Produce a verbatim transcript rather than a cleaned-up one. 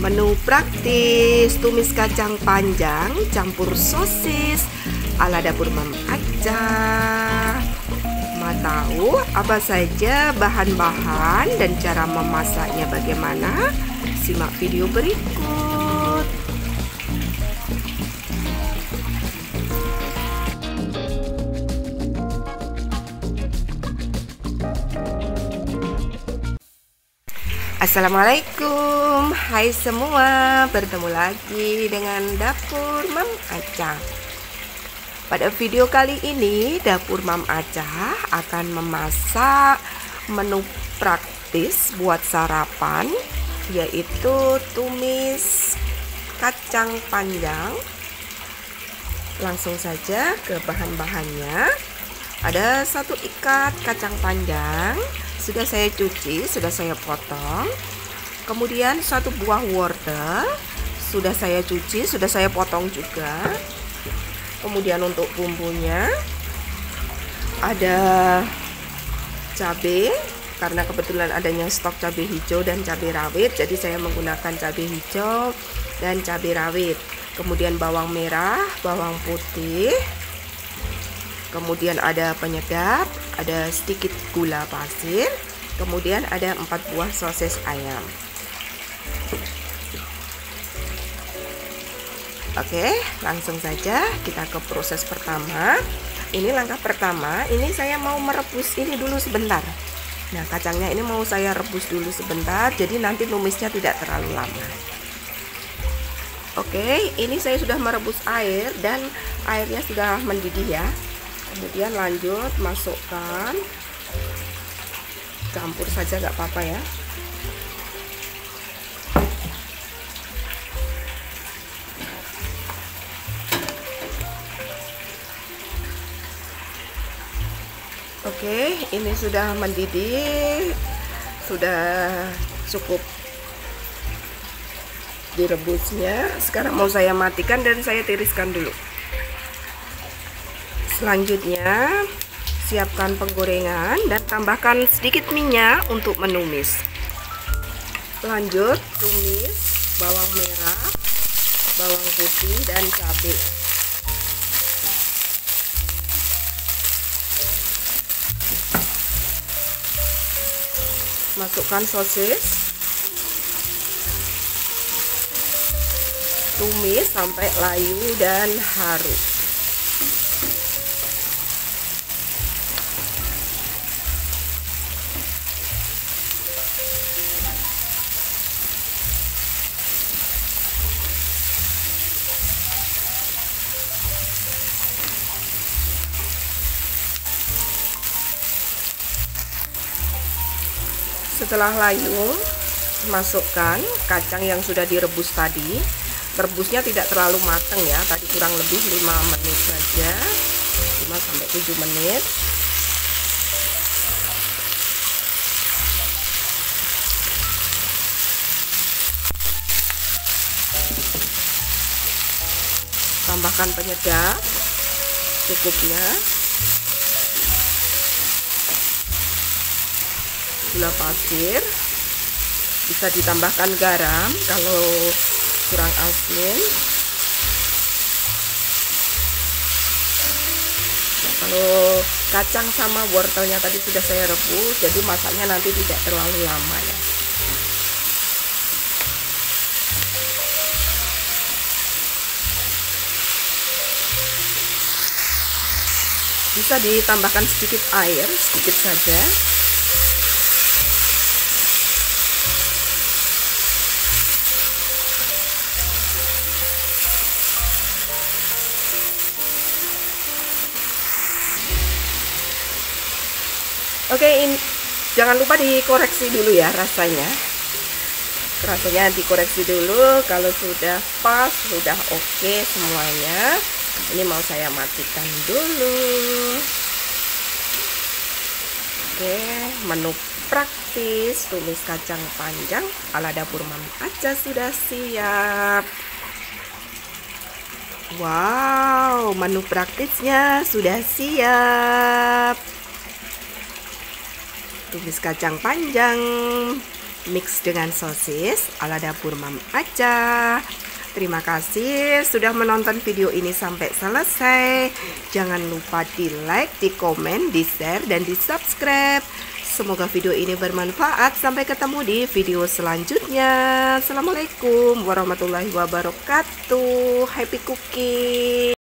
Menu praktis, tumis kacang panjang campur sosis ala dapur Mam Aca. Mau tahu apa saja bahan-bahan dan cara memasaknya bagaimana? Simak video berikut. Assalamualaikum, hai semua, bertemu lagi dengan dapur Mam Aca. Pada video kali ini dapur Mam Aca akan memasak menu praktis buat sarapan, yaitu tumis kacang panjang. Langsung saja ke bahan-bahannya. Ada satu ikat kacang panjang, sudah saya cuci, sudah saya potong. Kemudian satu buah wortel, sudah saya cuci, sudah saya potong juga. Kemudian untuk bumbunya ada cabai, karena kebetulan adanya stok cabai hijau dan cabai rawit, jadi saya menggunakan cabai hijau dan cabai rawit. Kemudian bawang merah, bawang putih, kemudian ada penyedap, ada sedikit gula pasir, kemudian ada empat buah sosis ayam. Oke, langsung saja kita ke proses pertama. Ini langkah pertama, ini saya mau merebus ini dulu sebentar. Nah, kacangnya ini mau saya rebus dulu sebentar, jadi nanti numisnya tidak terlalu lama. Oke, ini saya sudah merebus air dan airnya sudah mendidih ya. Kemudian lanjut masukkan, campur saja nggak apa-apa ya. Oke, ini sudah mendidih, sudah cukup direbusnya. Sekarang mau saya matikan dan saya tiriskan dulu. Selanjutnya siapkan penggorengan dan tambahkan sedikit minyak untuk menumis. Lanjut tumis bawang merah, bawang putih dan cabai. Masukkan sosis, tumis sampai layu dan harum. Setelah layu, masukkan kacang yang sudah direbus tadi. Rebusnya tidak terlalu matang ya, tadi kurang lebih lima menit saja, lima sampai tujuh menit. Tambahkan penyedap cukupnya, gula pasir, bisa ditambahkan garam kalau kurang asin. Nah, kalau kacang sama wortelnya tadi sudah saya rebus, jadi masaknya nanti tidak terlalu lama ya. Bisa ditambahkan sedikit air, sedikit saja. Oke, ini jangan lupa dikoreksi dulu ya rasanya. Rasanya dikoreksi dulu, kalau sudah pas, sudah oke semuanya. Ini mau saya matikan dulu. Oke, menu praktis tumis kacang panjang ala dapur Mam Aca sudah siap. Wow, menu praktisnya sudah siap. Tumis kacang panjang mix dengan sosis ala dapur Mam aja. Terima kasih sudah menonton video ini sampai selesai. Jangan lupa di like, di komen, di share, dan di subscribe. Semoga video ini bermanfaat. Sampai ketemu di video selanjutnya. Assalamualaikum warahmatullahi wabarakatuh. Happy cooking.